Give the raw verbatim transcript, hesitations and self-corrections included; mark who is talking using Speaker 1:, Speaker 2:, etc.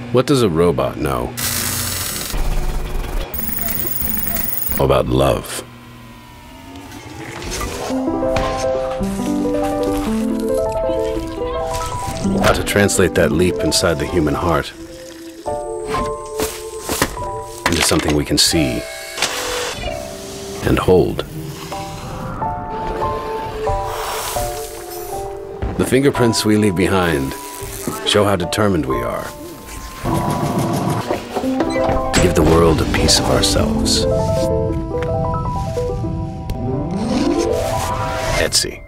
Speaker 1: What does a robot know about love? How to translate that leap inside the human heart into something we can see and hold. The fingerprints we leave behind show how determined we are to give the world a piece of ourselves. Etsy.